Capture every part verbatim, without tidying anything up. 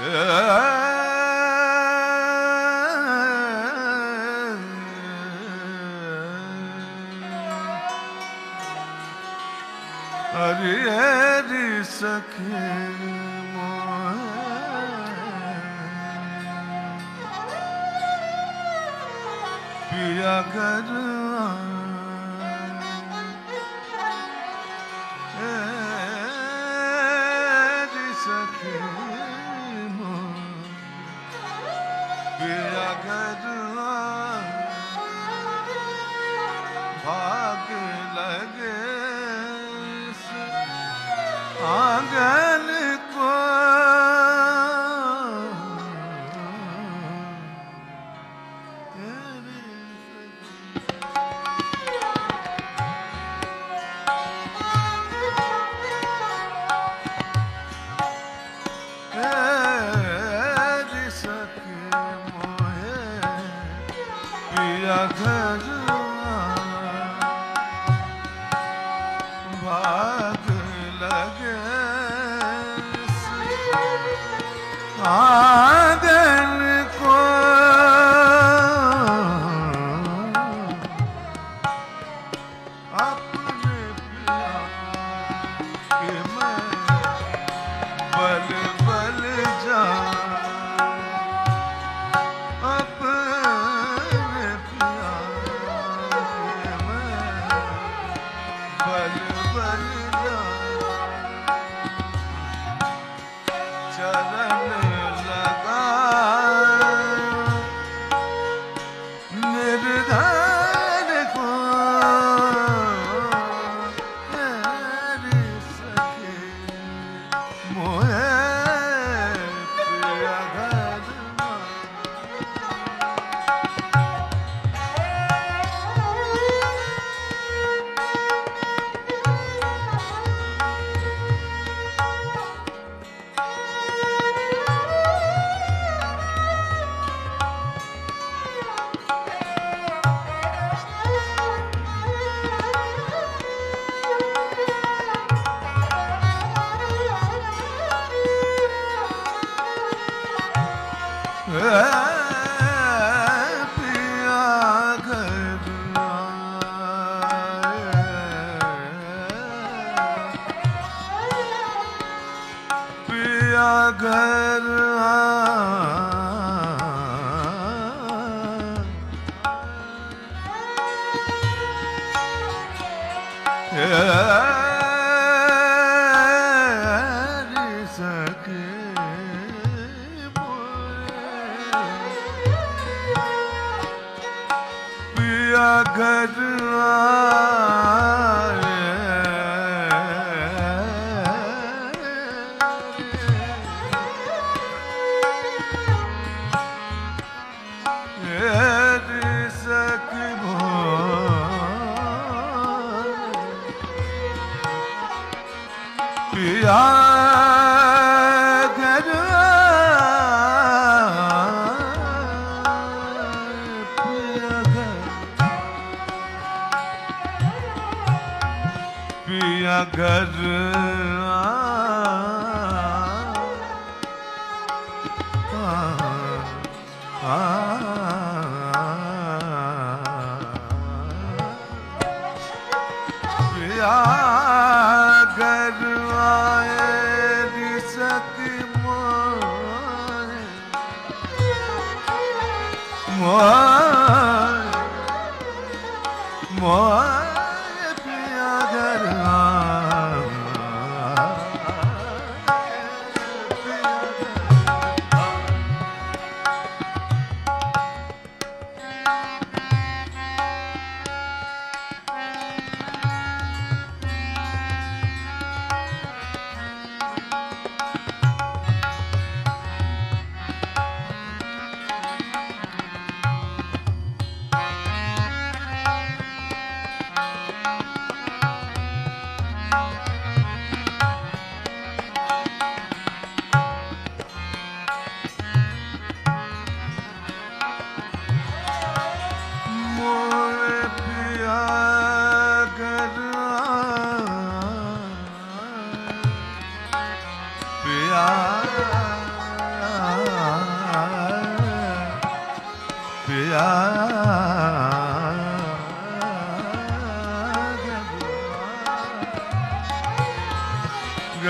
हरि हरि सखी पिया कर सखी पिया कर भाग लगे आंगन को पिया घर भाग लगे आंगन को अपने पिया के मैं बल बल जा अपने पिया के मैं बल बल जा चरण लगा निर्धन को मेरी सखी मोहे पिया घर पिया घर पिया घर पिया घर सखी पिया घर पिया घर पिया घर आए सखी मोहे मोहे मोहे पिया घर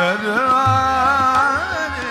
घर आए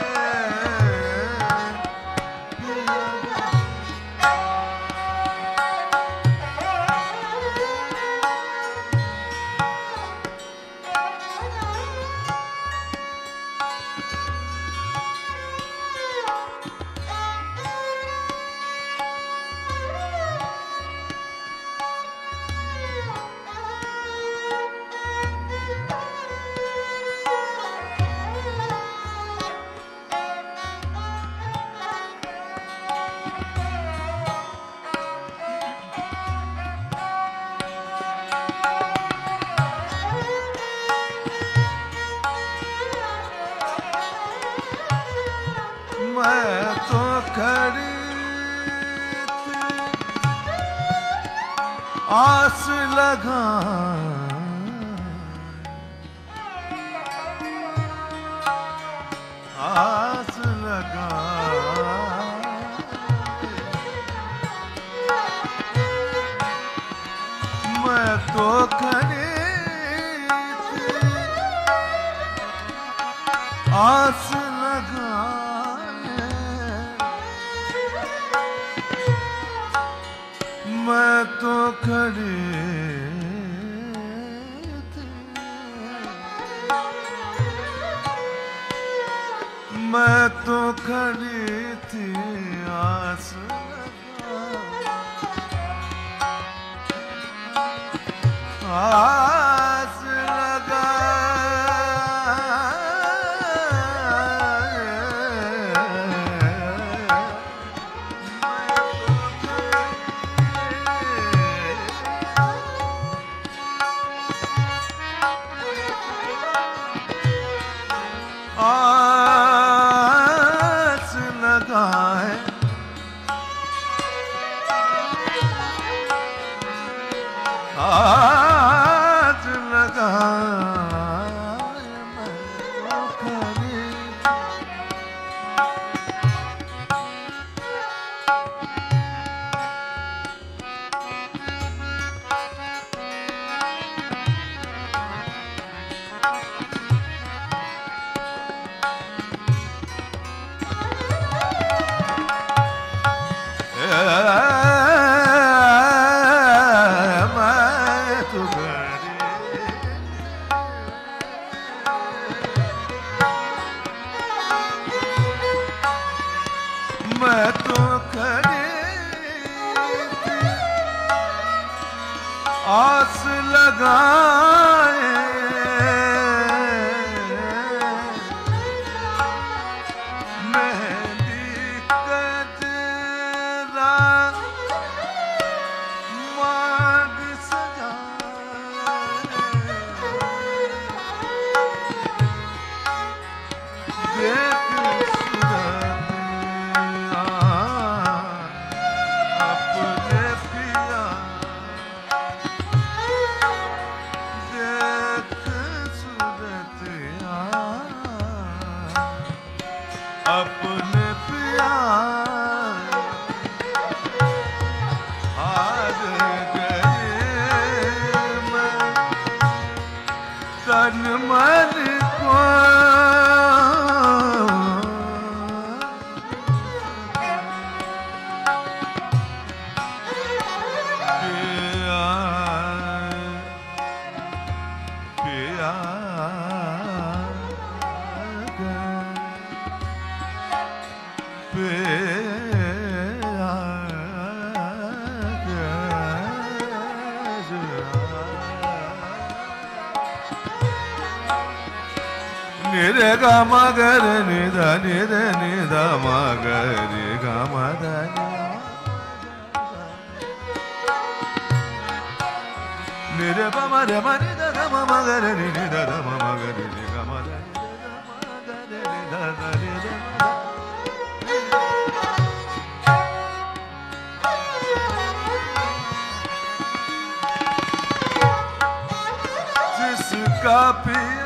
मैं तो खड़ी थी आस लगा आस लगा मैं तो खड़ी थी आस लगा मैं तो खड़ी थी मैं तो खड़ी थी आस लगा आस लगा आस लगाए आस लगाए मैं तो खड़ी मैं तो खड़ी थी आस लगाए मेहंदी कजरा मांग सजाए देख अपने पिया हार गए मैं तन मन को पिया पिया निरे गा मगर निध निध निध मगरि गा मद निरे प मरे म निध ग म मगर नि निध ध म मगर नि ग म द नि ध ध नि ध जिसका पिया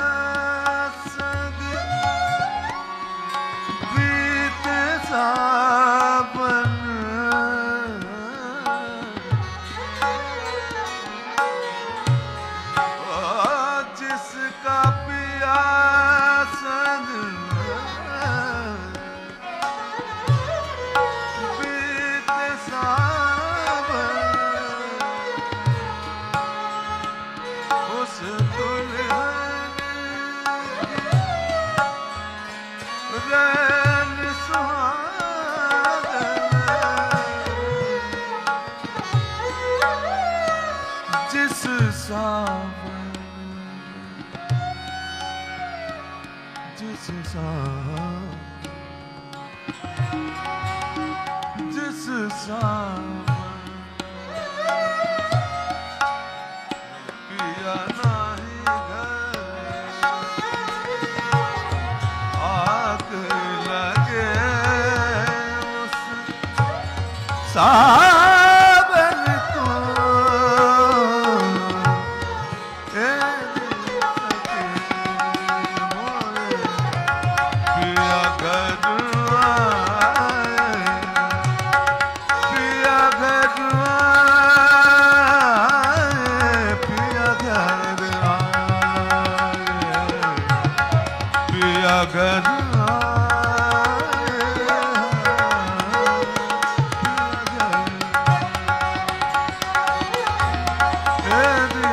सावन जिसका पिया जिस सावन जिस सावन जिस सावन पिया नाही घर आग लगे उस सावन को ए दिल सके मोरे पिया घर आए पिया घर आए पिया घर आए पिया घर आए